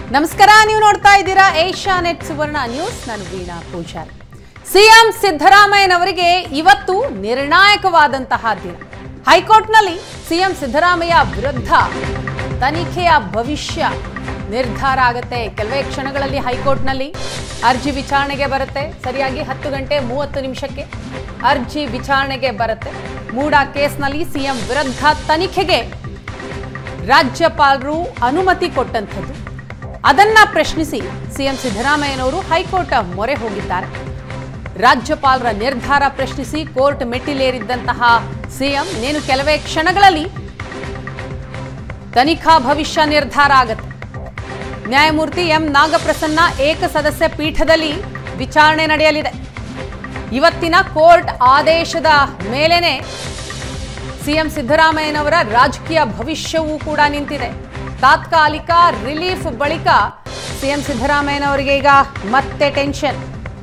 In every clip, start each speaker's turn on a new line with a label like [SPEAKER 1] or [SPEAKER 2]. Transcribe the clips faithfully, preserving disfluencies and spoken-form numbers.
[SPEAKER 1] ನಮಸ್ಕಾರ, ನೀವು ನೋಡ್ತಾ ಇದ್ದೀರಾ ಏಷ್ಯಾ ನೆಟ್ ಸುವರ್ಣ ನ್ಯೂಸ್. ನಾನು ವೀಣಾ ಪೂಜಾರಿ. ಸಿಎಂ ಸಿದ್ದರಾಮಯ್ಯನವರಿಗೆ ಇವತ್ತು ನಿರ್ಣಾಯಕವಾದಂತಹ ದಿನ. ಹೈಕೋರ್ಟ್ನಲ್ಲಿ ಸಿಎಂ ಸಿದ್ದರಾಮಯ್ಯ ವಿರುದ್ಧ ತನಿಖೆಯ ಭವಿಷ್ಯ ನಿರ್ಧಾರ ಆಗುತ್ತೆ. ಕೆಲವೇ ಕ್ಷಣಗಳಲ್ಲಿ ಹೈಕೋರ್ಟ್ನಲ್ಲಿ ಅರ್ಜಿ ವಿಚಾರಣೆಗೆ ಬರುತ್ತೆ. ಸರಿಯಾಗಿ ಹತ್ತು ಗಂಟೆ ಮೂವತ್ತು ನಿಮಿಷಕ್ಕೆ ಅರ್ಜಿ ವಿಚಾರಣೆಗೆ ಬರುತ್ತೆ. ಮೂಡಾ ಕೇಸ್ನಲ್ಲಿ ಸಿಎಂ ವಿರುದ್ಧ ತನಿಖೆಗೆ ರಾಜ್ಯಪಾಲರು ಅನುಮತಿ ಕೊಟ್ಟಂಥದ್ದು. ಅದನ್ನ ಪ್ರಶ್ನಿಸಿ ಸಿಎಂ ಸಿದ್ದರಾಮಯ್ಯನವರು ಹೈಕೋರ್ಟ್ ಮೊರೆ ಹೋಗಿದ್ದಾರೆ. ರಾಜ್ಯಪಾಲರ ನಿರ್ಧಾರ ಪ್ರಶ್ನಿಸಿ ಕೋರ್ಟ್ ಮೆಟ್ಟಿಲೇರಿದ್ದಂತಹ ಸಿಎಂ ಇನ್ನೇನು ಕೆಲವೇ ಕ್ಷಣಗಳಲ್ಲಿ ತನಿಖಾ ಭವಿಷ್ಯ ನಿರ್ಧಾರ ಆಗುತ್ತೆ. ನ್ಯಾಯಮೂರ್ತಿ ಎಂ ನಾಗಪ್ರಸನ್ನ ಏಕಸದಸ್ಯ ಪೀಠದಲ್ಲಿ ವಿಚಾರಣೆ ನಡೆಯಲಿದೆ. ಇವತ್ತಿನ ಕೋರ್ಟ್ ಆದೇಶದ ಮೇಲೇನೆ ಸಿಎಂ ಸಿದ್ದರಾಮಯ್ಯನವರ ರಾಜಕೀಯ ಭವಿಷ್ಯವೂ ಕೂಡ ನಿಂತಿದೆ. ತಾತ್ಕಾಲಿಕ ರಿಲೀಫ್ ಬಳಿಕ ಸಿಎಂ ಸಿದ್ದರಾಮಯ್ಯನವರಿಗೆ ಈಗ ಮತ್ತೆ ಟೆನ್ಷನ್.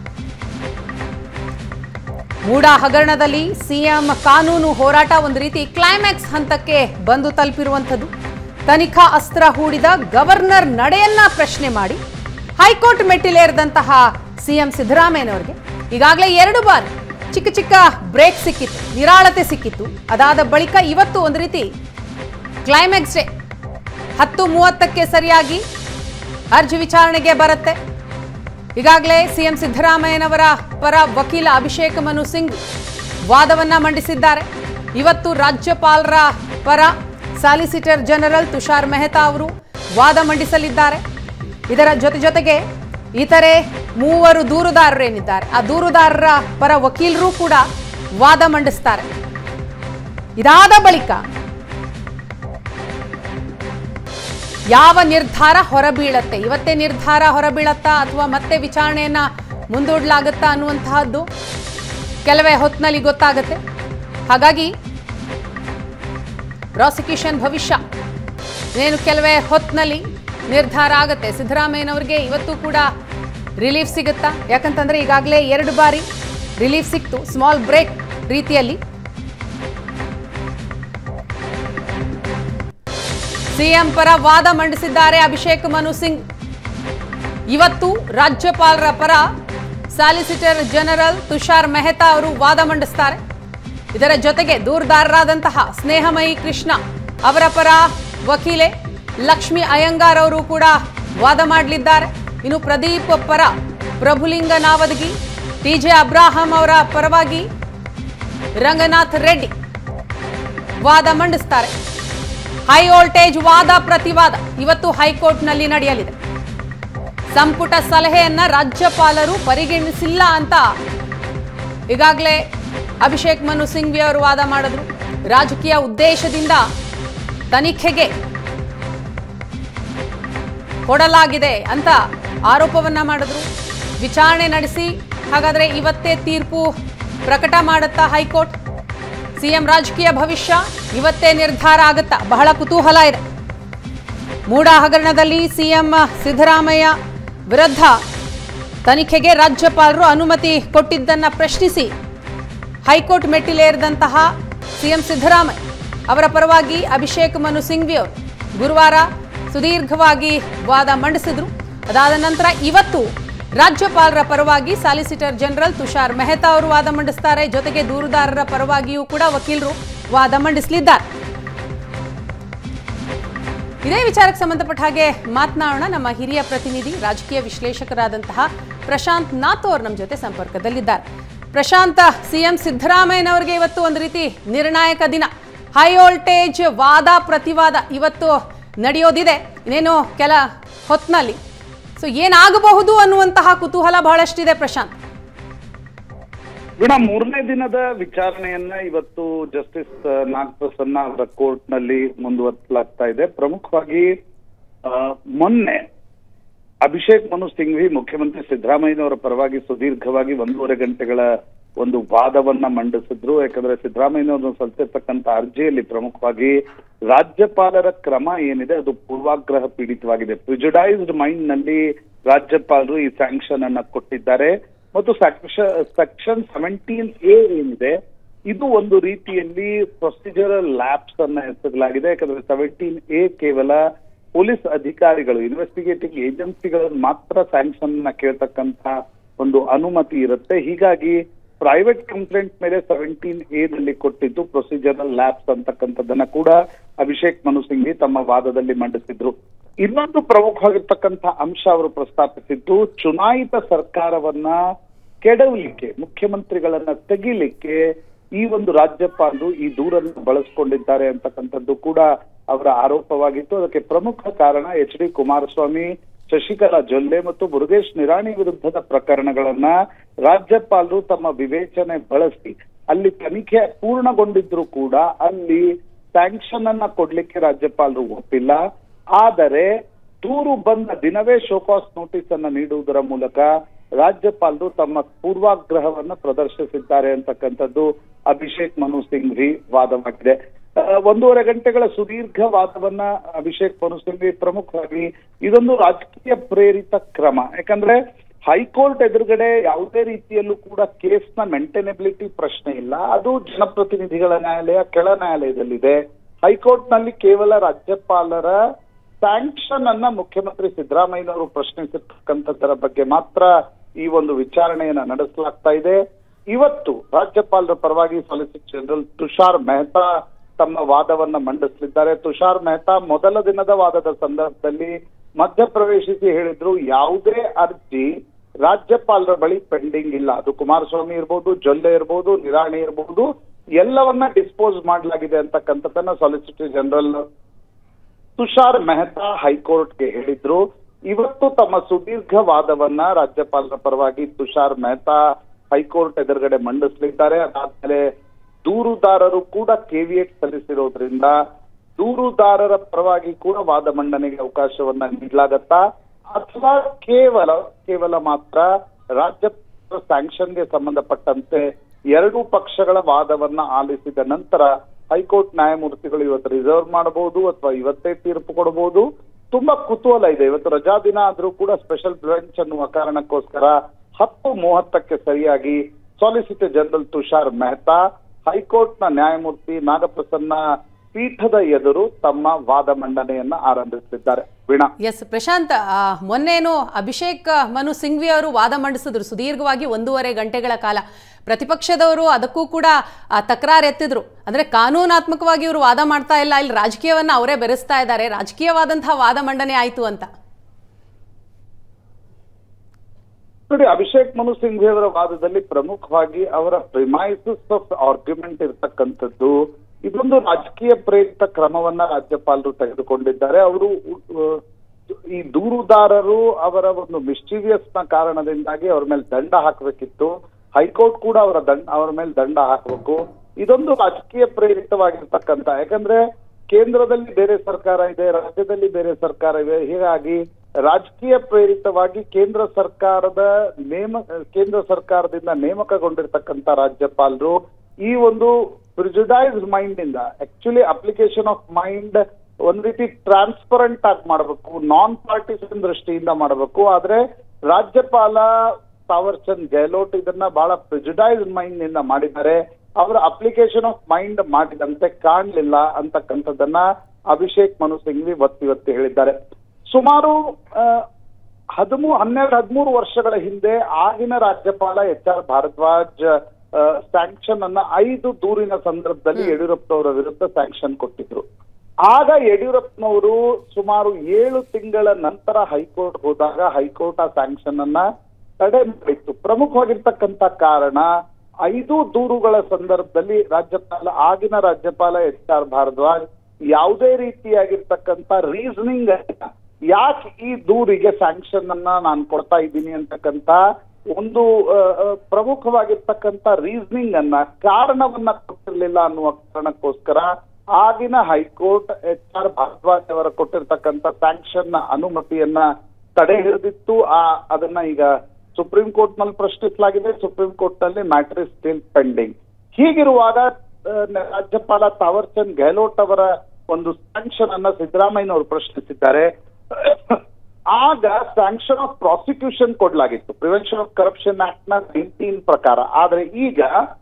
[SPEAKER 1] ಮೂಡಾ ಹಗರಣದಲ್ಲಿ ಸಿಎಂ ಕಾನೂನು ಹೋರಾಟ ಒಂದು ರೀತಿ ಕ್ಲೈಮ್ಯಾಕ್ಸ್ ಹಂತಕ್ಕೆ ಬಂದು ತಲುಪಿರುವಂಥದ್ದು. ತನಿಖಾ ಅಸ್ತ್ರ ಹೂಡಿದ ಗವರ್ನರ್ ನಡೆಯನ್ನ ಪ್ರಶ್ನೆ ಮಾಡಿ ಹೈಕೋರ್ಟ್ ಮೆಟ್ಟಿಲೇರಿದಂತಹ ಸಿಎಂ ಸಿದ್ದರಾಮಯ್ಯನವರಿಗೆ ಈಗಾಗಲೇ ಎರಡು ಬಾರಿ ಚಿಕ್ಕ ಚಿಕ್ಕ ಬ್ರೇಕ್ ಸಿಕ್ಕಿತ್ತು, ನಿರಾಳತೆ ಸಿಕ್ಕಿತ್ತು. ಅದಾದ ಬಳಿಕ ಇವತ್ತು ಒಂದು ರೀತಿ ಕ್ಲೈಮ್ಯಾಕ್ಸ್ ಡೇ. ಹತ್ತು ಮೂವತ್ತಕ್ಕೆ ಸರಿಯಾಗಿ ಅರ್ಜಿ ವಿಚಾರಣೆಗೆ ಬರುತ್ತೆ. ಈಗಾಗಲೇ ಸಿಎಂ ಸಿದ್ದರಾಮಯ್ಯನವರ ಪರ ವಕೀಲ ಅಭಿಷೇಕ್ ಮನು ಸಿಂಗ್ ವಾದವನ್ನ ಮಂಡಿಸಿದ್ದಾರೆ. ಇವತ್ತು ರಾಜ್ಯಪಾಲರ ಪರ ಸಾಲಿಸಿಟರ್ ಜನರಲ್ ತುಷಾರ್ ಮೆಹ್ತಾ ಅವರು ವಾದ ಮಂಡಿಸಲಿದ್ದಾರೆ. ಇದರ ಜೊತೆ ಜೊತೆಗೆ ಇತರೆ ಮೂವರು ದೂರುದಾರರು ಏನಿದ್ದಾರೆ ಆ ದೂರುದಾರರ ಪರ ವಕೀಲರು ಕೂಡ ವಾದ ಮಂಡಿಸ್ತಾರೆ. ಇದಾದ ಬಳಿಕ ಯಾವ ನಿರ್ಧಾರ ಹೊರಬೀಳತ್ತೆ, ಇವತ್ತೇ ನಿರ್ಧಾರ ಹೊರಬೀಳತ್ತಾ ಅಥವಾ ಮತ್ತೆ ವಿಚಾರಣೆಯನ್ನ ಮುಂದೂಡಲಾಗುತ್ತಾ ಅನ್ನುವಂತಹದ್ದು ಕೆಲವೇ ಹೊತ್ತಿನಲ್ಲಿ ಗೊತ್ತಾಗುತ್ತೆ. ಹಾಗಾಗಿ ಪ್ರಾಸಿಕ್ಯೂಷನ್ ಭವಿಷ್ಯ ಏನು ಕೆಲವೇ ಹೊತ್ತಿನಲ್ಲಿ ನಿರ್ಧಾರ ಆಗುತ್ತೆ. ಸಿದ್ದರಾಮಯ್ಯನವರಿಗೆ ಇವತ್ತು ಕೂಡ ರಿಲೀಫ್ ಸಿಗುತ್ತಾ? ಯಾಕಂತಂದ್ರೆ ಈಗಾಗಲೇ ಎರಡು ಬಾರಿ ರಿಲೀಫ್ ಸಿಕ್ತು, ಸ್ಮಾಲ್ ಬ್ರೇಕ್ ರೀತಿಯಲ್ಲಿ. ಸಿಎಂ ಪರ ವಾದ ಮಂಡಿಸಿದ್ದಾರೆ ಅಭಿಷೇಕ್ ಮನು ಸಿಂಗ್. ಇವತ್ತು ರಾಜ್ಯಪಾಲರ ಪರ ಸಾಲಿಸಿಟರ್ ಜನರಲ್ ತುಷಾರ್ ಮೆಹ್ತಾ ಅವರು ವಾದ ಮಂಡಿಸ್ತಾರೆ. ಇದರ ಜೊತೆಗೆ ದೂರುದಾರರಾದಂತಹ ಸ್ನೇಹಮಯಿ ಕೃಷ್ಣ ಅವರ ಪರ ವಕೀಲೆ ಲಕ್ಷ್ಮಿ ಅಯ್ಯಂಗಾರ್ ಅವರು ಕೂಡ ವಾದ ಮಾಡಲಿದ್ದಾರೆ. ಇನ್ನು ಪ್ರದೀಪ್ ಪರ ಪ್ರಭುಲಿಂಗ ನಾವದಗಿ, ಟಿಜೆ ಅಬ್ರಾಹಂ ಅವರ ಪರವಾಗಿ ರಂಗನಾಥ್ ರೆಡ್ಡಿ ವಾದ ಮಂಡಿಸ್ತಾರೆ. ಹೈ ವೋಲ್ಟೇಜ್ ವಾದ ಪ್ರತಿವಾದ ಇವತ್ತು ಹೈಕೋರ್ಟ್ನಲ್ಲಿ ನಡೆಯಲಿದೆ. ಸಂಪುಟ ಸಲಹೆಯನ್ನ ರಾಜ್ಯಪಾಲರು ಪರಿಗಣಿಸಿಲ್ಲ ಅಂತ ಈಗಾಗಲೇ ಅಭಿಷೇಕ್ ಮನು ಸಿಂಘ್ವಿ ಅವರು ವಾದ ಮಾಡಿದ್ರು. ರಾಜಕೀಯ ಉದ್ದೇಶದಿಂದ ತನಿಖೆಗೆ ಕೊಡಲಾಗಿದೆ ಅಂತ ಆರೋಪವನ್ನ ಮಾಡಿದ್ರು. ವಿಚಾರಣೆ ನಡೆಸಿ ಹಾಗಾದ್ರೆ ಇವತ್ತೇ ತೀರ್ಪು ಪ್ರಕಟ ಮಾಡುತ್ತಾ ಹೈಕೋರ್ಟ್? ಸಿಎಂ ರಾಜಕೀಯ ಭವಿಷ್ಯ ಇವತ್ತೇ ನಿರ್ಧಾರ ಆಗುತ್ತಾ? ಬಹಳ ಕುತೂಹಲ ಇದೆ. ಮೂಡಾ ಹಗರಣದಲ್ಲಿ ಸಿಎಂ ಸಿದ್ದರಾಮಯ್ಯ ವಿರುದ್ಧ ತನಿಖೆಗೆ ರಾಜ್ಯಪಾಲರು ಅನುಮತಿ ಕೊಟ್ಟಿದ್ದನ್ನ ಪ್ರಶ್ನಿಸಿ ಹೈಕೋರ್ಟ್ ಮೆಟ್ಟಿಲೇರಿದಂತಹ ಸಿಎಂ ಸಿದ್ದರಾಮಯ್ಯ ಅವರ ಪರವಾಗಿ ಅಭಿಷೇಕ್ ಮನು ಸಿಂಘ್ವಿ ಅವರು ಗುರುವಾರ ಸುದೀರ್ಘವಾಗಿ ವಾದ ಮಂಡಿಸಿದ್ರು. ಅದಾದ ನಂತರ ಇವತ್ತು ರಾಜ್ಯಪಾಲರ ಪರವಾಗಿ ಸಾಲಿಸಿಟರ್ ಜನರಲ್ ತುಷಾರ್ ಮೆಹ್ತಾ ಅವರು ವಾದ ಮಂಡಿಸ್ತಾರೆ. ಜೊತೆಗೆ ದೂರುದಾರರ ಪರವಾಗಿಯೂ ಕೂಡ ವಕೀಲರು ವಾದ ಮಂಡಿಸಲಿದ್ದಾರೆ. ಇದೇ ವಿಚಾರಕ್ಕೆ ಸಂಬಂಧಪಟ್ಟ ಹಾಗೆ ಮಾತನಾಡೋಣ. ನಮ್ಮ ಹಿರಿಯ ಪ್ರತಿನಿಧಿ ರಾಜಕೀಯ ವಿಶ್ಲೇಷಕರಾದಂತಹ ಪ್ರಶಾಂತ್ ನಾಥ್ ಅವರು ನಮ್ಮ ಜೊತೆ ಸಂಪರ್ಕದಲ್ಲಿದ್ದಾರೆ. ಪ್ರಶಾಂತ್, ಸಿಎಂ ಸಿದ್ದರಾಮಯ್ಯನವರಿಗೆ ಇವತ್ತು ಒಂದು ರೀತಿ ನಿರ್ಣಾಯಕ ದಿನ. ಹೈ ವೋಲ್ಟೇಜ್ ವಾದ ಪ್ರತಿವಾದ ಇವತ್ತು ನಡೆಯೋದಿದೆ ಇನ್ನೇನು ಕೆಲ ಹೊತ್ತಿನಲ್ಲಿ. ಸೊ ಏನಾಗಬಹುದು ಅನ್ನುವಂತಹ ಕುತೂಹಲ ಬಹಳಷ್ಟಿದೆ ಪ್ರಶಾಂತ್.
[SPEAKER 2] ಇನ್ನ ಮೂರನೇ ದಿನದ ವಿಚಾರಣೆಯನ್ನ ಇವತ್ತು ಜಸ್ಟಿಸ್ ನಾಗಪ್ರಸನ್ನ ಅವರ ಕೋರ್ಟ್ ನಲ್ಲಿ ಮುಂದುವರಿಸಲಾಗ್ತಾ ಇದೆ. ಪ್ರಮುಖವಾಗಿ ಮೊನ್ನೆ ಅಭಿಷೇಕ್ ಮನು ಸಿಂಘ್ವಿ ಮುಖ್ಯಮಂತ್ರಿ ಸಿದ್ದರಾಮಯ್ಯನವರ ಪರವಾಗಿ ಸುದೀರ್ಘವಾಗಿ ಒಂದೂವರೆ ಗಂಟೆಗಳ ಒಂದು ವಾದವನ್ನ ಮಂಡಿಸಿದ್ರು. ಯಾಕಂದ್ರೆ ಸಿದ್ದರಾಮಯ್ಯನವರು ಸಲ್ಲಿಸಿರ್ತಕ್ಕಂಥ ಅರ್ಜಿಯಲ್ಲಿ ಪ್ರಮುಖವಾಗಿ ರಾಜ್ಯಪಾಲರ ಕ್ರಮ ಏನಿದೆ ಅದು ಪೂರ್ವಾಗ್ರಹ ಪೀಡಿತವಾಗಿದೆ. ಪ್ರಿಜುಡೈಸ್ಡ್ ಮೈಂಡ್ ನಲ್ಲಿ ರಾಜ್ಯಪಾಲರು ಈ ಸ್ಯಾಂಕ್ಷನ್ ಅನ್ನ ಕೊಟ್ಟಿದ್ದಾರೆ. ಮತ್ತು ಸೆಕ್ಷನ್ ಸೆವೆಂಟೀನ್ ಎ ಏನಿದೆ ಇದು ಒಂದು ರೀತಿಯಲ್ಲಿ ಪ್ರೊಸೀಜರಲ್ ಲ್ಯಾಪ್ಸ್ ಅನ್ನ ಎಸಗಲಾಗಿದೆ. ಯಾಕಂದ್ರೆ ಸೆವೆಂಟೀನ್ ಎ ಕೇವಲ ಪೊಲೀಸ್ ಅಧಿಕಾರಿಗಳು ಇನ್ವೆಸ್ಟಿಗೇಟಿಂಗ್ ಏಜೆನ್ಸಿಗಳನ್ನು ಮಾತ್ರ ಸ್ಯಾಂಕ್ಷನ್ ನ ಕೇಳ್ತಕ್ಕಂತ ಒಂದು ಅನುಮತಿ ಇರುತ್ತೆ. ಹೀಗಾಗಿ ಪ್ರೈವೇಟ್ ಕಂಪ್ಲೇಂಟ್ ಮೇಲೆ ಸೆವೆಂಟೀನ್ ಎ ದಲ್ಲಿ ಕೊಟ್ಟಿದ್ದು ಪ್ರೊಸೀಜರಲ್ ಲ್ಯಾಬ್ಸ್ ಅಂತಕ್ಕಂಥದ್ದನ್ನ ಕೂಡ ಅಭಿಷೇಕ್ ಮನು ಸಿಂಘ್ವಿ ತಮ್ಮ ವಾದದಲ್ಲಿ ಮಂಡಿಸಿದ್ರು. ಇನ್ನೊಂದು ಪ್ರಮುಖವಾಗಿರ್ತಕ್ಕಂಥ ಅಂಶ ಅವರು ಪ್ರಸ್ತಾಪಿಸಿದ್ದು, ಚುನಾಯಿತ ಸರ್ಕಾರವನ್ನ ಕೆಡವಲಿಕ್ಕೆ, ಮುಖ್ಯಮಂತ್ರಿಗಳನ್ನ ತೆಗಿಲಿಕ್ಕೆ ಈ ಒಂದು ರಾಜ್ಯಪಾಲರು ಈ ದೂರನ್ನು ಬಳಸ್ಕೊಂಡಿದ್ದಾರೆ ಅಂತಕ್ಕಂಥದ್ದು ಕೂಡ ಅವರ ಆರೋಪವಾಗಿತ್ತು. ಅದಕ್ಕೆ ಪ್ರಮುಖ ಕಾರಣ ಎಚ್ ಡಿ ಕುಮಾರಸ್ವಾಮಿ, ಶಶಿಕಲಾ ಜೊಲ್ಲೆ ಮತ್ತು ಮುರುಗೇಶ್ ನಿರಾಣಿ ವಿರುದ್ಧದ ಪ್ರಕರಣಗಳನ್ನ ರಾಜ್ಯಪಾಲರು ತಮ್ಮ ವಿವೇಚನೆ ಬಳಸಿ ಅಲ್ಲಿ ತನಿಖೆ ಪೂರ್ಣಗೊಂಡಿದ್ರು ಕೂಡ ಅಲ್ಲಿ ಸ್ಯಾಂಕ್ಷನ್ ಅನ್ನ ಕೊಡ್ಲಿಕ್ಕೆ ರಾಜ್ಯಪಾಲರು ಒಪ್ಪಿಲ್ಲ. ಆದರೆ ದೂರು ಬಂದ ದಿನವೇ ಶೋಕಾಸ್ ನೋಟಿಸ್ ಅನ್ನ ನೀಡುವುದರ ಮೂಲಕ ರಾಜ್ಯಪಾಲರು ತಮ್ಮ ಪೂರ್ವಾಗ್ರಹವನ್ನ ಪ್ರದರ್ಶಿಸಿದ್ದಾರೆ ಅಂತಕ್ಕಂಥದ್ದು ಅಭಿಷೇಕ್ ಮನು ಸಿಂಘ್ವಿ ವಾದವಾಗಿದೆ. ಒಂದೂವರೆ ಗಂಟೆಗಳ ಸುದೀರ್ಘ ವಾದವನ್ನ ಅಭಿಷೇಕ್ ಮನು ಸಿಂಘ್ವಿ ಪ್ರಮುಖವಾಗಿ ಇದೊಂದು ರಾಜಕೀಯ ಪ್ರೇರಿತ ಕ್ರಮ. ಯಾಕಂದ್ರೆ ಹೈಕೋರ್ಟ್ ಎದುರುಗಡೆ ಯಾವುದೇ ರೀತಿಯಲ್ಲೂ ಕೂಡ ಕೇಸ್ನ ಮೇಂಟೈನಬಿಲಿಟಿ ಪ್ರಶ್ನೆ ಇಲ್ಲ. ಅದು ಜನಪ್ರತಿನಿಧಿಗಳ ನ್ಯಾಯಾಲಯ, ಕೆಳ ನ್ಯಾಯಾಲಯದಲ್ಲಿದೆ. ಹೈಕೋರ್ಟ್ ನಲ್ಲಿ ಕೇವಲ ರಾಜ್ಯಪಾಲರ ಸ್ಯಾಂಕ್ಷನ್ ಅನ್ನ ಮುಖ್ಯಮಂತ್ರಿ ಸಿದ್ದರಾಮಯ್ಯನವರು ಪ್ರಶ್ನಿಸಿರ್ತಕ್ಕಂಥದ್ದರ ಬಗ್ಗೆ ಮಾತ್ರ ಈ ಒಂದು ವಿಚಾರಣೆಯನ್ನ ನಡೆಸಲಾಗ್ತಾ ಇದೆ. ಇವತ್ತು ರಾಜ್ಯಪಾಲರ ಪರವಾಗಿ ಸಾಲಿಸಿಟರ್ ಜನರಲ್ ತುಷಾರ್ ಮೆಹ್ತಾ ತಮ್ಮ ವಾದವನ್ನ ಮಂಡಿಸಲಿದ್ದಾರೆ. ತುಷಾರ್ ಮೆಹ್ತಾ ಮೊದಲ ದಿನದ ವಾದದ ಸಂದರ್ಭದಲ್ಲಿ ಮಧ್ಯಪ್ರವೇಶಿಸಿ ಹೇಳಿದ್ರು, ಯಾವುದೇ ಅರ್ಜಿ ರಾಜ್ಯಪಾಲರ ಬಳಿ ಪೆಂಡಿಂಗ್ ಇಲ್ಲ. ಅದು ಕುಮಾರಸ್ವಾಮಿ ಇರ್ಬೋದು, ಜೊಲ್ಲೆ ಇರ್ಬೋದು, ನಿರಾಣಿ ಇರ್ಬೋದು, ಎಲ್ಲವನ್ನ ಡಿಸ್ಪೋಸ್ ಮಾಡಲಾಗಿದೆ ಅಂತಕ್ಕಂಥದ್ದನ್ನ ಸಾಲಿಸಿಟರ್ ಜನರಲ್ ತುಷಾರ್ ಮೆಹ್ತಾ ಹೈಕೋರ್ಟ್ಗೆ ಹೇಳಿದ್ರು. ಇವತ್ತು ತಮ್ಮ ಸುದೀರ್ಘ ವಾದವನ್ನ ರಾಜ್ಯಪಾಲರ ಪರವಾಗಿ ತುಷಾರ್ ಮೆಹ್ತಾ ಹೈಕೋರ್ಟ್ ಎದುರುಗಡೆ ಮಂಡಿಸಲಿದ್ದಾರೆ. ಅದಾದ್ಮೇಲೆ ದೂರುದಾರರು ಕೂಡ ಕೆವಿಯಟ್ ಸಲ್ಲಿಸಿರೋದ್ರಿಂದ ದೂರುದಾರರ ಪರವಾಗಿ ಕೂಡ ವಾದ ಮಂಡನೆಗೆ ಅವಕಾಶವನ್ನ ನೀಡಲಾಗತ್ತಾ, ಅಥವಾ ಕೇವಲ ಕೇವಲ ಮಾತ್ರ ರಾಜ್ಯಪಾಲರ ಸ್ಯಾಂಕ್ಷನ್ಗೆ ಸಂಬಂಧಪಟ್ಟಂತೆ ಎರಡೂ ಪಕ್ಷಗಳ ವಾದವನ್ನ ಆಲಿಸಿದ ನಂತರ ಹೈಕೋರ್ಟ್ ನ್ಯಾಯಮೂರ್ತಿಗಳು ಇವತ್ತು ರಿಸರ್ವ್ ಮಾಡಬಹುದು ಅಥವಾ ಇವತ್ತೇ ತೀರ್ಪು ಕೊಡಬಹುದು. ತುಂಬಾ ಕುತೂಹಲ ಇದೆ. ಇವತ್ತು ರಜಾ ದಿನ ಆದ್ರೂ ಕೂಡ ಸ್ಪೆಷಲ್ ಬೆಂಚ್ ಅನ್ನುವ ಕಾರಣಕ್ಕೋಸ್ಕರ ಹತ್ತು ಮೂವತ್ತಕ್ಕೆ ಸರಿಯಾಗಿ solicitor general Tushar Mehta high court ನ ನ್ಯಾಯಮೂರ್ತಿ ನಾಗಪ್ರಸನ್ನ ಪೀಠದ ಎದುರು ತಮ್ಮ ವಾದ ಮಂಡನೆಯನ್ನ ಆರಂಭಿಸಲಿದ್ದಾರೆ. ವೀಣಾ.
[SPEAKER 1] ಎಸ್ ಪ್ರಶಾಂತ್, ಮೊನ್ನೇನು ಅಭಿಷೇಕ್ ಮನು ಸಿಂಘ್ವಿ ಅವರು ವಾದ ಮಂಡಿಸಿದ್ರು ಸುದೀರ್ಘವಾಗಿ ಒಂದೂವರೆ ಗಂಟೆಗಳ ಕಾಲ. ಪ್ರತಿಪಕ್ಷದವರು ಅದಕ್ಕೂ ಕೂಡ ತಕರಾರು ಎತ್ತಿದ್ರು. ಅಂದ್ರೆ ಕಾನೂನಾತ್ಮಕವಾಗಿ ಇವರು ವಾದ ಮಾಡ್ತಾ ಇಲ್ಲ, ಇಲ್ಲಿ ರಾಜಕೀಯವನ್ನ ಅವರೇ ಬೆರೆಸ್ತಾ ಇದ್ದಾರೆ, ರಾಜಕೀಯವಾದಂತಹ ವಾದ ಮಂಡನೆ ಆಯ್ತು ಅಂತ.
[SPEAKER 2] ನೋಡಿ, ಅಭಿಷೇಕ್ ಮನು ಸಿಂಘ್ವಿ ಅವರ ವಾದದಲ್ಲಿ ಪ್ರಮುಖವಾಗಿ ಅವರ ಪ್ರಿಮೈಸಸ್ ಆಫ್ ಆರ್ಗ್ಯುಮೆಂಟ್ ಇರ್ತಕ್ಕಂಥದ್ದು ಇದೊಂದು ರಾಜಕೀಯ ಪ್ರೇರಿತ ಕ್ರಮವನ್ನ ರಾಜ್ಯಪಾಲರು ತೆಗೆದುಕೊಂಡಿದ್ದಾರೆ. ಅವರು ಈ ದೂರುದಾರರು ಅವರ ಒಂದು ಮಿಸ್ಟೀರಿಯಸ್ ನ ಕಾರಣದಿಂದಾಗಿ ಅವ್ರ ಮೇಲೆ ದಂಡ ಹಾಕಬೇಕಿತ್ತು. ಹೈಕೋರ್ಟ್ ಕೂಡ ಅವರ ದಂಡ ಅವರ ಮೇಲೆ ದಂಡ ಹಾಕಬೇಕು. ಇದೊಂದು ರಾಜಕೀಯ ಪ್ರೇರಿತವಾಗಿರ್ತಕ್ಕಂಥ, ಯಾಕಂದ್ರೆ ಕೇಂದ್ರದಲ್ಲಿ ಬೇರೆ ಸರ್ಕಾರ ಇದೆ, ರಾಜ್ಯದಲ್ಲಿ ಬೇರೆ ಸರ್ಕಾರ ಇದೆ. ಹೀಗಾಗಿ ರಾಜಕೀಯ ಪ್ರೇರಿತವಾಗಿ ಕೇಂದ್ರ ಸರ್ಕಾರದ ನೇಮ ಕೇಂದ್ರ ಸರ್ಕಾರದಿಂದ ನೇಮಕಗೊಂಡಿರ್ತಕ್ಕಂಥ ರಾಜ್ಯಪಾಲರು ಈ ಒಂದು ಪ್ರಿಜುಡೈಸ್ಡ್ ಮೈಂಡ್ ಇಂದ ಆಕ್ಚುಲಿ ಅಪ್ಲಿಕೇಶನ್ ಆಫ್ ಮೈಂಡ್ ಒಂದ್ ರೀತಿ ಟ್ರಾನ್ಸ್ಪರೆಂಟ್ ಆಗಿ ಮಾಡಬೇಕು, ನಾನ್ ಪಾರ್ಟಿಸನ್ ದೃಷ್ಟಿಯಿಂದ ಮಾಡಬೇಕು. ಆದ್ರೆ ರಾಜ್ಯಪಾಲ ತಾವರ್ ಚಂದ್ ಗೆಹ್ಲೋಟ್ ಇದನ್ನ ಬಹಳ ಪ್ರಿಜುಡೈಸ್ಡ್ ಮೈಂಡ್ ನಿಂದ ಮಾಡಿದ್ದಾರೆ. ಅವರ ಅಪ್ಲಿಕೇಶನ್ ಆಫ್ ಮೈಂಡ್ ಮಾಡಿದಂತೆ ಕಾಣಲಿಲ್ಲ ಅಂತಕ್ಕಂಥದ್ದನ್ನ ಅಭಿಷೇಕ್ ಮನು ಸಿಂಘ್ವಿ ಒತ್ತಿ ಒತ್ತಿ ಹೇಳಿದ್ದಾರೆ. ಸುಮಾರು ಹದಿಮೂರು ಹನ್ನೆರಡು ಹದಿಮೂರು ವರ್ಷಗಳ ಹಿಂದೆ ಆಗಿನ ರಾಜ್ಯಪಾಲ ಎಚ್ ಆರ್ ಭಾರದ್ವಾಜ್ ಸ್ಯಾಂಕ್ಷನ್ ಅನ್ನ ಐದು ದೂರಿನ ಸಂದರ್ಭದಲ್ಲಿ ಯಡಿಯೂರಪ್ಪನವರ ವಿರುದ್ಧ ಸ್ಯಾಂಕ್ಷನ್ ಕೊಟ್ಟಿದ್ರು. ಆಗ ಯಡಿಯೂರಪ್ಪನವರು ಸುಮಾರು ಏಳು ತಿಂಗಳ ನಂತರ ಹೈಕೋರ್ಟ್ ಹೋದಾಗ ಹೈಕೋರ್ಟ್ ಆ ಸ್ಯಾಂಕ್ಷನ್ ಅನ್ನ ತಡೆ ಮಾಡಿತ್ತು. ಪ್ರಮುಖವಾಗಿರ್ತಕ್ಕಂಥ ಕಾರಣ ಐದು ದೂರುಗಳ ಸಂದರ್ಭದಲ್ಲಿ ರಾಜ್ಯಪಾಲ ಆಗಿನ ರಾಜ್ಯಪಾಲ ಎಚ್ ಆರ್ ಭಾರದ್ವಾಜ್ ಯಾವುದೇ ರೀತಿಯಾಗಿರ್ತಕ್ಕಂಥ ರೀಸನಿಂಗ್ ಯಾಕೆ ಈ ದೂರಿಗೆ ಸ್ಯಾಂಕ್ಷನ್ ಅನ್ನ ನಾನು ಕೊಡ್ತಾ ಇದ್ದೀನಿ ಅಂತಕ್ಕಂಥ ಒಂದು ಪ್ರಮುಖವಾಗಿರ್ತಕ್ಕಂಥ ರೀಸನಿಂಗ್ ಅನ್ನ ಕಾರಣವನ್ನ ಕೊಟ್ಟಿರ್ಲಿಲ್ಲ ಅನ್ನುವ ಕಾರಣಕ್ಕೋಸ್ಕರ ಆಗಿನ ಹೈಕೋರ್ಟ್ ಎಚ್ ಆರ್ ಭಾರದ್ವಾಜ್ ಅವರ ಕೊಟ್ಟಿರ್ತಕ್ಕಂಥ ಸ್ಯಾಂಕ್ಷನ್ ನ ಅನುಮತಿಯನ್ನ ತಡೆ ಹಿಡಿದಿತ್ತು. ಆ ಅದನ್ನ ಈಗ ಸುಪ್ರೀಂ ಕೋರ್ಟ್ ನಲ್ಲಿ ಪ್ರಶ್ನಿಸಲಾಗಿದೆ. ಸುಪ್ರೀಂ ಕೋರ್ಟ್ ನಲ್ಲಿ ಮ್ಯಾಟರ್ ಇಸ್ ಸ್ಟಿಲ್ ಪೆಂಡಿಂಗ್. ಹೀಗಿರುವಾಗ ರಾಜ್ಯಪಾಲ ತಾವರ್ ಚಂದ್ ಗೆಹ್ಲೋಟ್ ಅವರ ಒಂದು ಸ್ಯಾಂಕ್ಷನ್ ಅನ್ನ ಸಿದ್ದರಾಮಯ್ಯನವರು ಪ್ರಶ್ನಿಸಿದ್ದಾರೆ. ಆಗ ಸ್ಯಾಂಕ್ಷನ್ ಆಫ್ ಪ್ರಾಸಿಕ್ಯೂಷನ್ ಕೊಡ್ಲಾಗಿತ್ತು ಪ್ರಿವೆನ್ಷನ್ ಆಫ್ ಕರಪ್ಷನ್ ಆಕ್ಟ್ ನ ನೈನ್ಟೀನ್ ಪ್ರಕಾರ. ಆದ್ರೆ ಈಗ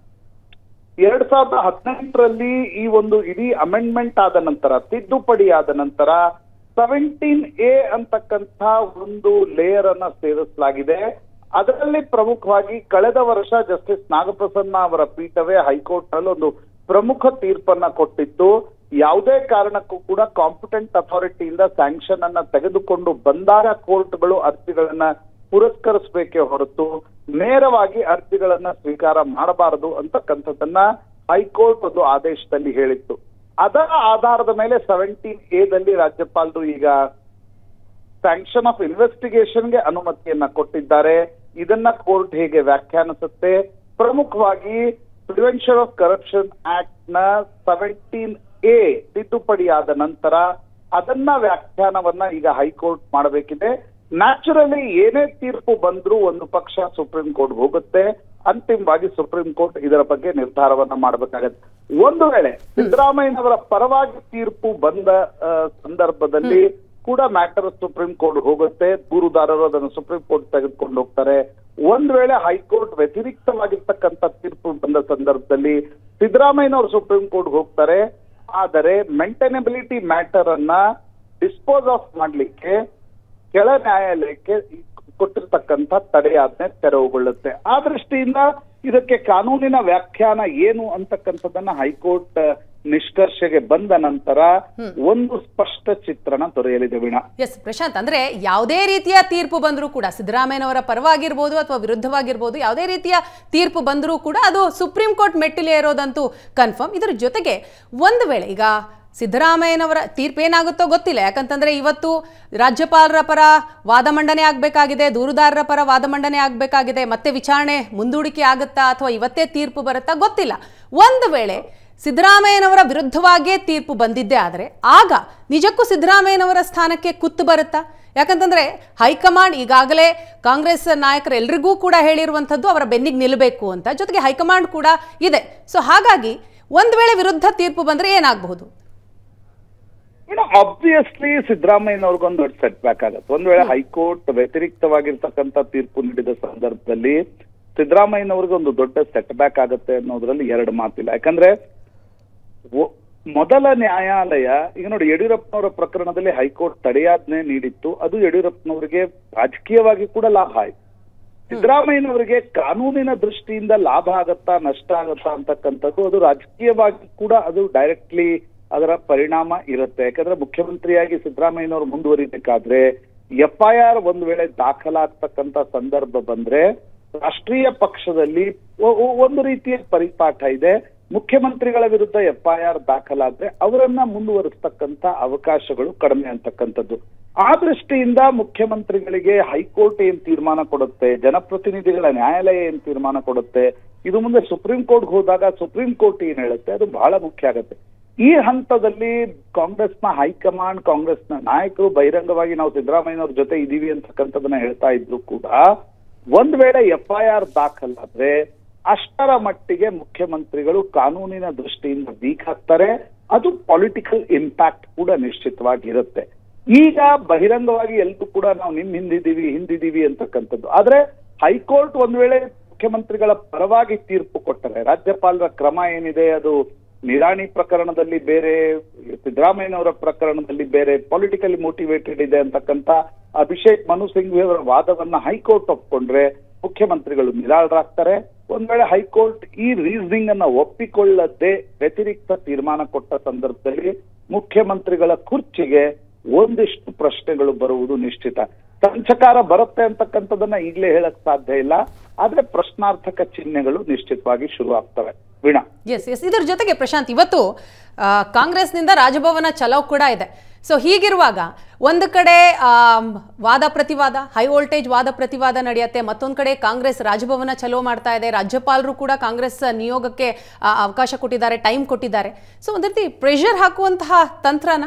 [SPEAKER 2] ಎರಡ್ ಸಾವಿರದ ಹದಿನೆಂಟರಲ್ಲಿ ಈ ಒಂದು ಇಡೀ ಅಮೆಂಡ್ಮೆಂಟ್ ಆದ ನಂತರ, ತಿದ್ದುಪಡಿ ಆದ ನಂತರ ಸೆವೆಂಟೀನ್ ಎ ಅಂತಕ್ಕಂಥ ಒಂದು ಲೇಯರ್ ಅನ್ನ ಸೇರಿಸಲಾಗಿದೆ. ಅದರಲ್ಲಿ ಪ್ರಮುಖವಾಗಿ ಕಳೆದ ವರ್ಷ ಜಸ್ಟಿಸ್ ನಾಗಪ್ರಸನ್ನ ಅವರ ಪೀಠವೇ ಹೈಕೋರ್ಟ್ ನಲ್ಲಿ ಒಂದು ಪ್ರಮುಖ ತೀರ್ಪನ್ನ ಕೊಟ್ಟಿತ್ತು. ಯಾವುದೇ ಕಾರಣಕ್ಕೂ ಕೂಡ ಕಾಂಪಿಟೆಂಟ್ ಅಥಾರಿಟಿಯಿಂದ ಸ್ಯಾಂಕ್ಷನ್ ಅನ್ನ ತೆಗೆದುಕೊಂಡು ಬಂದಾಗ ಕೋರ್ಟ್ಗಳು ಅರ್ಜಿಗಳನ್ನ ಪುರಸ್ಕರಿಸಬೇಕೇ ಹೊರತು ನೇರವಾಗಿ ಅರ್ಜಿಗಳನ್ನ ಸ್ವೀಕಾರ ಮಾಡಬಾರದು ಅಂತಕ್ಕಂಥದ್ದನ್ನ ಹೈಕೋರ್ಟ್ ಒಂದು ಆದೇಶದಲ್ಲಿ ಹೇಳಿತ್ತು. ಅದರ ಆಧಾರದ ಮೇಲೆ ಸೆವೆಂಟೀನ್ ಎ ದಲ್ಲಿ ರಾಜ್ಯಪಾಲರು ಈಗ ಸ್ಯಾಂಕ್ಷನ್ ಆಫ್ ಇನ್ವೆಸ್ಟಿಗೇಷನ್ಗೆ ಅನುಮತಿಯನ್ನ ಕೊಟ್ಟಿದ್ದಾರೆ. ಇದನ್ನ ಕೋರ್ಟ್ ಹೇಗೆ ವ್ಯಾಖ್ಯಾನಿಸುತ್ತೆ? ಪ್ರಮುಖವಾಗಿ ಪ್ರಿವೆನ್ಷನ್ ಆಫ್ ಕರಪ್ಷನ್ ಆಕ್ಟ್ ನ ಸೆವೆಂಟೀನ್ ಎ ತಿದ್ದುಪಡಿಯಾದ ನಂತರ ಅದನ್ನ ವ್ಯಾಖ್ಯಾನವನ್ನ ಈಗ ಹೈಕೋರ್ಟ್ ಮಾಡಬೇಕಿದೆ. ನ್ಯಾಚುರಲಿ ಏನೇ ತೀರ್ಪು ಬಂದ್ರೂ ಒಂದು ಪಕ್ಷ ಸುಪ್ರೀಂ ಕೋರ್ಟ್ ಹೋಗುತ್ತೆ. ಅಂತಿಮವಾಗಿ ಸುಪ್ರೀಂ ಕೋರ್ಟ್ ಇದರ ಬಗ್ಗೆ ನಿರ್ಧಾರವನ್ನ ಮಾಡಬೇಕಾಗತ್ತೆ. ಒಂದು ವೇಳೆ ಸಿದ್ದರಾಮಯ್ಯನವರ ಪರವಾಗಿ ತೀರ್ಪು ಬಂದ ಸಂದರ್ಭದಲ್ಲಿ ಕೂಡ ಮ್ಯಾಟರ್ ಸುಪ್ರೀಂ ಕೋರ್ಟ್ ಹೋಗುತ್ತೆ. ದೂರುದಾರರು ಅದನ್ನು ಸುಪ್ರೀಂ ಕೋರ್ಟ್ ತೆಗೆದುಕೊಂಡು ಹೋಗ್ತಾರೆ. ಒಂದ್ ವೇಳೆ ಹೈಕೋರ್ಟ್ ವ್ಯತಿರಿಕ್ತವಾಗಿರ್ತಕ್ಕಂಥ ತೀರ್ಪು ಬಂದ ಸಂದರ್ಭದಲ್ಲಿ ಸಿದ್ದರಾಮಯ್ಯನವರು ಸುಪ್ರೀಂ ಕೋರ್ಟ್ ಹೋಗ್ತಾರೆ. ಆದರೆ ಮೇಂಟೈನಬಿಲಿಟಿ ಮ್ಯಾಟರ್ ಅನ್ನ ಡಿಸ್ಪೋಸ್ ಆಫ್ ಮಾಡ್ಲಿಕ್ಕೆ ಕೆಳ ನ್ಯಾಯಾಲಯಕ್ಕೆ ಕೊಟ್ಟಿರ್ತಕ್ಕಂಥ ತಡೆಯಾಜ್ಞೆ ತೆರವುಗೊಳ್ಳುತ್ತೆ. ಆ ದೃಷ್ಟಿಯಿಂದ ಇದಕ್ಕೆ ಕಾನೂನಿನ ವ್ಯಾಖ್ಯಾನ ಏನು ಅಂತಕ್ಕಂಥದ್ದನ್ನ ಹೈಕೋರ್ಟ್ ನಿಷ್ಕರ್ಷೆಗೆ ಬಂದ ನಂತರ ಒಂದು ಸ್ಪಷ್ಟ ಚಿತ್ರಣ ದೊರೆಯಲಿದೆ. ವೀಣಾ,
[SPEAKER 1] ಎಸ್ ಪ್ರಶಾಂತ್, ಅಂದ್ರೆ ಯಾವುದೇ ರೀತಿಯ ತೀರ್ಪು ಬಂದರೂ ಕೂಡ ಸಿದ್ದರಾಮಯ್ಯನವರ ಪರವಾಗಿರ್ಬೋದು ಅಥವಾ ವಿರುದ್ಧವಾಗಿರ್ಬೋದು, ಯಾವುದೇ ರೀತಿಯ ತೀರ್ಪು ಬಂದರೂ ಕೂಡ ಅದು ಸುಪ್ರೀಂ ಕೋರ್ಟ್ ಮೆಟ್ಟಿಲೇ ಇರೋದಂತೂ ಕನ್ಫರ್ಮ್. ಇದರ ಜೊತೆಗೆ ಒಂದು ವೇಳೆ ಈಗ ಸಿದ್ದರಾಮಯ್ಯನವರ ತೀರ್ಪು ಏನಾಗುತ್ತೋ ಗೊತ್ತಿಲ್ಲ. ಯಾಕಂತಂದ್ರೆ ಇವತ್ತು ರಾಜ್ಯಪಾಲರ ಪರ ವಾದ ಮಂಡನೆ ಆಗಬೇಕಾಗಿದೆ, ದೂರುದಾರರ ಪರ ವಾದ ಮಂಡನೆ ಆಗಬೇಕಾಗಿದೆ. ಮತ್ತೆ ವಿಚಾರಣೆ ಮುಂದೂಡಿಕೆ ಆಗುತ್ತಾ ಅಥವಾ ಇವತ್ತೇ ತೀರ್ಪು ಬರುತ್ತಾ ಗೊತ್ತಿಲ್ಲ. ಒಂದು ವೇಳೆ ಸಿದ್ದರಾಮಯ್ಯನವರ ವಿರುದ್ಧವಾಗಿಯೇ ತೀರ್ಪು ಬಂದಿದ್ದೇ ಆದರೆ ಆಗ ನಿಜಕ್ಕೂ ಸಿದ್ದರಾಮಯ್ಯನವರ ಸ್ಥಾನಕ್ಕೆ ಕುತ್ತು ಬರುತ್ತಾ? ಯಾಕಂತಂದ್ರೆ ಹೈಕಮಾಂಡ್ ಈಗಾಗಲೇ ಕಾಂಗ್ರೆಸ್ ನಾಯಕರೆಲ್ಲರಿಗೂ ಕೂಡ ಹೇಳಿರುವಂಥದ್ದು ಅವರ ಬೆನ್ನಿಗೆ ನಿಲ್ಲಬೇಕು ಅಂತ, ಜೊತೆಗೆ ಹೈಕಮಾಂಡ್ ಕೂಡ ಇದೆ. ಸೊ ಹಾಗಾಗಿ ಒಂದು ವೇಳೆ ವಿರುದ್ಧ ತೀರ್ಪು ಬಂದ್ರೆ ಏನಾಗಬಹುದು?
[SPEAKER 2] ಆಬ್ವಿಯಸ್ಲಿ ಸಿದ್ದರಾಮಯ್ಯನವ್ರಿಗೊಂದು ದೊಡ್ಡ ಸೆಟ್ ಬ್ಯಾಕ್ ಆಗುತ್ತೆ. ಒಂದ್ ವೇಳೆ ಹೈಕೋರ್ಟ್ ವ್ಯತಿರಿಕ್ತವಾಗಿರ್ತಕ್ಕಂಥ ತೀರ್ಪು ನೀಡಿದ ಸಂದರ್ಭದಲ್ಲಿ ಸಿದ್ದರಾಮಯ್ಯನವ್ರಿಗೆ ಒಂದು ದೊಡ್ಡ ಸೆಟ್ ಬ್ಯಾಕ್ ಆಗುತ್ತೆ ಅನ್ನೋದ್ರಲ್ಲಿ ಎರಡು ಮಾತಿಲ್ಲ. ಯಾಕಂದ್ರೆ ಮೊದಲ ನ್ಯಾಯಾಲಯ ಈಗ ನೋಡಿ, ಯಡಿಯೂರಪ್ಪನವರ ಪ್ರಕರಣದಲ್ಲಿ ಹೈಕೋರ್ಟ್ ತಡೆಯಾಜ್ಞೆ ನೀಡಿತ್ತು. ಅದು ಯಡಿಯೂರಪ್ಪನವರಿಗೆ ರಾಜಕೀಯವಾಗಿ ಕೂಡ ಲಾಭ ಆಯ್ತು. ಸಿದ್ದರಾಮಯ್ಯನವರಿಗೆ ಕಾನೂನಿನ ದೃಷ್ಟಿಯಿಂದ ಲಾಭ ಆಗತ್ತಾ ನಷ್ಟ ಆಗತ್ತಾ ಅಂತಕ್ಕಂಥದ್ದು ಅದು ರಾಜಕೀಯವಾಗಿ ಕೂಡ ಅದು ಡೈರೆಕ್ಟ್ಲಿ ಅದರ ಪರಿಣಾಮ ಇರುತ್ತೆ. ಯಾಕಂದ್ರೆ ಮುಖ್ಯಮಂತ್ರಿಯಾಗಿ ಸಿದ್ದರಾಮಯ್ಯನವರು ಮುಂದುವರಿಬೇಕಾದ್ರೆ ಎಫ್ ಐ ಆರ್ ಒಂದ್ ವೇಳೆ ದಾಖಲಾಗ್ತಕ್ಕಂಥ ಸಂದರ್ಭ ಬಂದ್ರೆ ರಾಷ್ಟ್ರೀಯ ಪಕ್ಷದಲ್ಲಿ ಒಂದು ರೀತಿಯ ಪರಿಪಾಠ ಇದೆ. ಮುಖ್ಯಮಂತ್ರಿಗಳ ವಿರುದ್ಧ ಎಫ್ ಐ ಆರ್ ದಾಖಲಾದ್ರೆ ಅವರನ್ನ ಮುಂದುವರಿಸ್ತಕ್ಕಂಥ ಅವಕಾಶಗಳು ಕಡಿಮೆ ಅಂತಕ್ಕಂಥದ್ದು. ಆ ದೃಷ್ಟಿಯಿಂದ ಮುಖ್ಯಮಂತ್ರಿಗಳಿಗೆ ಹೈಕೋರ್ಟ್ ಏನ್ ತೀರ್ಮಾನ ಕೊಡುತ್ತೆ, ಜನಪ್ರತಿನಿಧಿಗಳ ನ್ಯಾಯಾಲಯ ಏನ್ ತೀರ್ಮಾನ ಕೊಡುತ್ತೆ, ಇದು ಮುಂದೆ ಸುಪ್ರೀಂ ಕೋರ್ಟ್ಗೆ ಹೋದಾಗ ಸುಪ್ರೀಂ ಕೋರ್ಟ್ ಏನ್ ಹೇಳುತ್ತೆ, ಅದು ಬಹಳ ಮುಖ್ಯ ಆಗುತ್ತೆ. ಈ ಹಂತದಲ್ಲಿ ಕಾಂಗ್ರೆಸ್ನ ಹೈಕಮಾಂಡ್, ಕಾಂಗ್ರೆಸ್ನ ನಾಯಕರು ಬಹಿರಂಗವಾಗಿ ನಾವು ಸಿದ್ದರಾಮಯ್ಯನವ್ರ ಜೊತೆ ಇದೀವಿ ಅಂತಕ್ಕಂಥದನ್ನ ಹೇಳ್ತಾ ಇದ್ರು ಕೂಡ ಒಂದ್ ವೇಳೆ ಎಫ್ ಐ ಆರ್ ದಾಖಲಾದ್ರೆ ಅಷ್ಟರ ಮಟ್ಟಿಗೆ ಮುಖ್ಯಮಂತ್ರಿಗಳು ಕಾನೂನಿನ ದೃಷ್ಟಿಯಿಂದ ವೀಕ್ ಆಗ್ತಾರೆ. ಅದು ಪೊಲಿಟಿಕಲ್ ಇಂಪ್ಯಾಕ್ಟ್ ಕೂಡ ನಿಶ್ಚಿತವಾಗಿರುತ್ತೆ. ಈಗ ಬಹಿರಂಗವಾಗಿ ಎಲ್ರೂ ಕೂಡ ನಾವು ನಿಮ್ ಹಿಂದಿದೀವಿ ಹಿಂದಿದೀವಿ ಅಂತಕ್ಕಂಥದ್ದು. ಆದ್ರೆ ಹೈಕೋರ್ಟ್ ಒಂದ್ ವೇಳೆ ಮುಖ್ಯಮಂತ್ರಿಗಳ ಪರವಾಗಿ ತೀರ್ಪು ಕೊಟ್ಟರೆ ರಾಜ್ಯಪಾಲರ ಕ್ರಮ ಏನಿದೆ ಅದು ನಿರಾಣಿ ಪ್ರಕರಣದಲ್ಲಿ ಬೇರೆ, ಸಿದ್ದರಾಮಯ್ಯನವರ ಪ್ರಕರಣದಲ್ಲಿ ಬೇರೆ, ಪೊಲಿಟಿಕಲಿ ಮೋಟಿವೇಟೆಡ್ ಇದೆ ಅಂತಕ್ಕಂಥ ಅಭಿಷೇಕ್ ಮನು ಸಿಂಘ್ವಿ ಅವರ ವಾದವನ್ನ ಹೈಕೋರ್ಟ್ ಒಪ್ಕೊಂಡ್ರೆ ಮುಖ್ಯಮಂತ್ರಿಗಳು ನಿರಾಳರಾಗ್ತಾರೆ. ಒಂದ್ ವೇಳೆ ಹೈಕೋರ್ಟ್ ಈ ರೀಸನಿಂಗ್ ಅನ್ನ ಒಪ್ಪಿಕೊಳ್ಳದೆ ವ್ಯತಿರಿಕ್ತ ತೀರ್ಮಾನ ಕೊಟ್ಟ ಸಂದರ್ಭದಲ್ಲಿ ಮುಖ್ಯಮಂತ್ರಿಗಳ ಕುರ್ಚಿಗೆ ಒಂದಿಷ್ಟು ಪ್ರಶ್ನೆಗಳು ಬರುವುದು ನಿಶ್ಚಿತ. ಸಂಚಕಾರ ಬರುತ್ತೆ ಅಂತಕ್ಕಂಥದನ್ನ ಈಗಲೇ ಹೇಳಕ್ ಸಾಧ್ಯ ಇಲ್ಲ. ಆದ್ರೆ ಪ್ರಶ್ನಾರ್ಥಕ ಚಿಹ್ನೆಗಳು ನಿಶ್ಚಿತವಾಗಿ ಶುರು ಆಗ್ತವೆ. ವೀಣಾ,
[SPEAKER 1] ಎಸ್ ಎಸ್ ಇದರ ಜೊತೆಗೆ ಪ್ರಶಾಂತ್, ಇವತ್ತು ಕಾಂಗ್ರೆಸ್ನಿಂದ ರಾಜಭವನ ಚಲೋ ಕೂಡ ಇದೆ. ಸೊ ಹೀಗಿರುವಾಗ ಒಂದು ಕಡೆ ವಾದ ಪ್ರತಿವಾದ, ಹೈ ವೋಲ್ಟೇಜ್ ವಾದ ಪ್ರತಿವಾದ ನಡೆಯುತ್ತೆ, ಮತ್ತೊಂದು ಕಡೆ ಕಾಂಗ್ರೆಸ್ ರಾಜಭವನ ಚಲೋ ಮಾಡ್ತಾ ಇದೆ. ರಾಜ್ಯಪಾಲರು ಕೂಡ ಕಾಂಗ್ರೆಸ್ ನಿಯೋಗಕ್ಕೆ ಅವಕಾಶ ಕೊಟ್ಟಿದ್ದಾರೆ, ಟೈಮ್ ಕೊಟ್ಟಿದ್ದಾರೆ. ಸೊ ಒಂದ್ ರೀತಿ ಪ್ರೆಷರ್ ಹಾಕುವಂತಹ ತಂತ್ರನ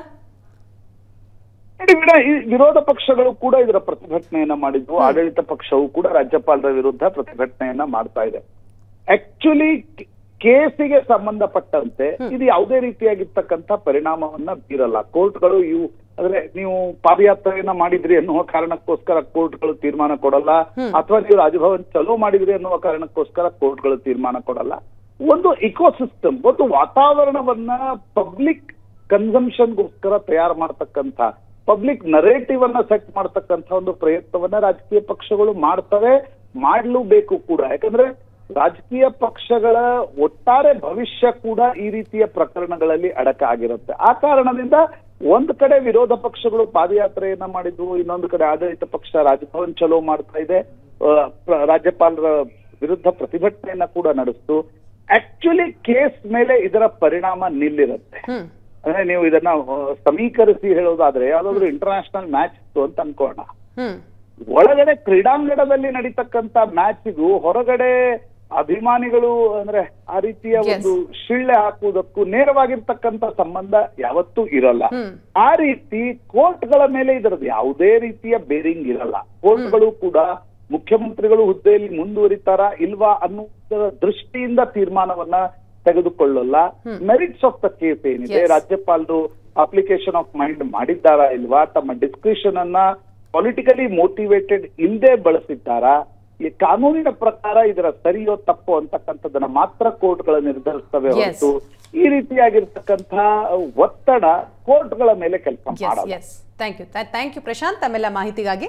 [SPEAKER 2] ವಿರೋಧ ಪಕ್ಷಗಳು ಕೂಡ ಇದರ ಪ್ರತಿಭಟನೆಯನ್ನ ಮಾಡಿದ್ವು. ಆಡಳಿತ ಪಕ್ಷವು ಕೂಡ ರಾಜ್ಯಪಾಲರ ವಿರುದ್ಧ ಪ್ರತಿಭಟನೆಯನ್ನ ಮಾಡ್ತಾ ಇದೆ. ಆಕ್ಚುಲಿ ಕೇಸಿಗೆ ಸಂಬಂಧಪಟ್ಟಂತೆ ಇದು ಯಾವುದೇ ರೀತಿಯಾಗಿರ್ತಕ್ಕಂಥ ಪರಿಣಾಮವನ್ನ ಬೀರಲ್ಲ. ಕೋರ್ಟ್ಗಳು ಇವು ಅಂದ್ರೆ ನೀವು ಪಾದಯಾತ್ರೆಯನ್ನ ಮಾಡಿದ್ರಿ ಅನ್ನುವ ಕಾರಣಕ್ಕೋಸ್ಕರ ಕೋರ್ಟ್ಗಳು ತೀರ್ಮಾನ ಕೊಡಲ್ಲ, ಅಥವಾ ನೀವು ರಾಜಭವನ್ ಚಲೋ ಮಾಡಿದ್ರಿ ಅನ್ನುವ ಕಾರಣಕ್ಕೋಸ್ಕರ ಕೋರ್ಟ್ಗಳು ತೀರ್ಮಾನ ಕೊಡಲ್ಲ. ಒಂದು ಇಕೋಸಿಸ್ಟಮ್, ಒಂದು ವಾತಾವರಣವನ್ನ ಪಬ್ಲಿಕ್ ಕನ್ಸಂಪ್ಷನ್ಗೋಸ್ಕರ ತಯಾರು ಮಾಡ್ತಕ್ಕಂಥ ಪಬ್ಲಿಕ್ ನರೇಟಿವ್ ಅನ್ನ ಸೆಟ್ ಮಾಡ್ತಕ್ಕಂಥ ಒಂದು ಪ್ರಯತ್ನವನ್ನ ರಾಜಕೀಯ ಪಕ್ಷಗಳು ಮಾಡ್ತವೆ, ಮಾಡ್ಲೂಬೇಕು ಕೂಡ. ಯಾಕಂದ್ರೆ ರಾಜಕೀಯ ಪಕ್ಷಗಳ ಒಟ್ಟಾರೆ ಭವಿಷ್ಯ ಕೂಡ ಈ ರೀತಿಯ ಪ್ರಕರಣಗಳಲ್ಲಿ ಅಡಕ ಆಗಿರುತ್ತೆ. ಆ ಕಾರಣದಿಂದ ಒಂದ್ ಕಡೆ ವಿರೋಧ ಪಕ್ಷಗಳು ಪಾದಯಾತ್ರೆಯನ್ನ ಮಾಡಿದ್ವು, ಇನ್ನೊಂದು ಕಡೆ ಆಡಳಿತ ಪಕ್ಷ ರಾಜಭವನ್ ಚಲೋ ಮಾಡ್ತಾ ಇದೆ, ರಾಜ್ಯಪಾಲರ ವಿರುದ್ಧ ಪ್ರತಿಭಟನೆಯನ್ನ ಕೂಡ ನಡೆಸ್ತು. ಆಕ್ಚುಲಿ ಕೇಸ್ ಮೇಲೆ ಇದರ ಪರಿಣಾಮ ನಿಲ್ಲಿರುತ್ತೆ. ಅಂದ್ರೆ ನೀವು ಇದನ್ನ ಸಮೀಕರಿಸಿ ಹೇಳೋದಾದ್ರೆ ಯಾವ್ದಾದ್ರು ಇಂಟರ್ನ್ಯಾಷನಲ್ ಮ್ಯಾಚ್ ಇತ್ತು ಅಂತ ಅನ್ಕೋಣ, ಒಳಗಡೆ ಕ್ರೀಡಾಂಗಣದಲ್ಲಿ ನಡೀತಕ್ಕಂತ ಮ್ಯಾಚ್ಗೂ ಹೊರಗಡೆ ಅಭಿಮಾನಿಗಳು ಅಂದ್ರೆ ಆ ರೀತಿಯ ಒಂದು ಶಿಳ್ಳೆ ಹಾಕುವುದಕ್ಕೂ ನೇರವಾಗಿರ್ತಕ್ಕಂತ ಸಂಬಂಧ ಯಾವತ್ತೂ ಇರಲ್ಲ. ಆ ರೀತಿ ಕೋರ್ಟ್ಗಳ ಮೇಲೆ ಇದರದ್ದು ಯಾವುದೇ ರೀತಿಯ ಬೇರಿಂಗ್ ಇರಲ್ಲ. ಕೋರ್ಟ್ಗಳು ಕೂಡ ಮುಖ್ಯಮಂತ್ರಿಗಳು ಹುದ್ದೆಯಲ್ಲಿ ಮುಂದುವರಿತಾರಾ ಇಲ್ವಾ ಅನ್ನುವುದರ ದೃಷ್ಟಿಯಿಂದ ತೀರ್ಮಾನವನ್ನ ತೆಗೆದುಕೊಳ್ಳಲ್ಲ. ಮೆರಿಟ್ಸ್ ಆಫ್ ದ ಕೇಸ್ ಏನಿದೆ, ರಾಜ್ಯಪಾಲರು ಅಪ್ಲಿಕೇಶನ್ ಆಫ್ ಮೈಂಡ್ ಮಾಡಿದ್ದಾರಾ ಇಲ್ವಾ, ತಮ್ಮ ಡಿಸ್ಕ್ರಿಷನ್ ಅನ್ನ ಪೊಲಿಟಿಕಲಿ ಮೋಟಿವೇಟೆಡ್ ಇಲ್ಲದೆ ಬಳಸಿದ್ದಾರಾ, ಈ ಕಾನೂನಿನ ಪ್ರಕಾರ ಇದರ ಸರಿಯೋ ತಪ್ಪೋ ಅಂತಕ್ಕಂಥದ್ದನ್ನ ಮಾತ್ರ ಕೋರ್ಟ್ಗಳ ನಿರ್ಧರಿಸ್ತವೆ ಹೊರತು ಈ ರೀತಿಯಾಗಿರ್ತಕ್ಕಂಥ ಒತ್ತಡ ಕೋರ್ಟ್ಗಳ ಮೇಲೆ ಕೆಲಸ ಮಾಡಲ್ಲ.
[SPEAKER 1] Thank you thank you Prashant, ತಮ್ಮೆಲ್ಲ ಮಾಹಿತಿಗಾಗಿ.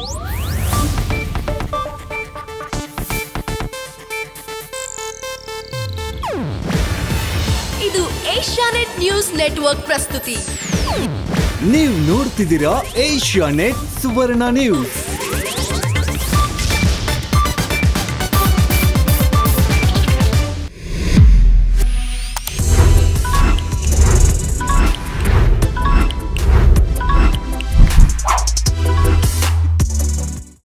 [SPEAKER 3] ಇದು ಏಷ್ಯಾನೆಟ್ ನ್ಯೂಸ್ ನೆಟ್ವರ್ಕ್ ಪ್ರಸ್ತುತಿ.
[SPEAKER 4] ನೀವು ನೋಡ್ತಿದ್ದೀರಾ ಏಷ್ಯಾನೆಟ್ ಸುವರ್ಣ ನ್ಯೂಸ್.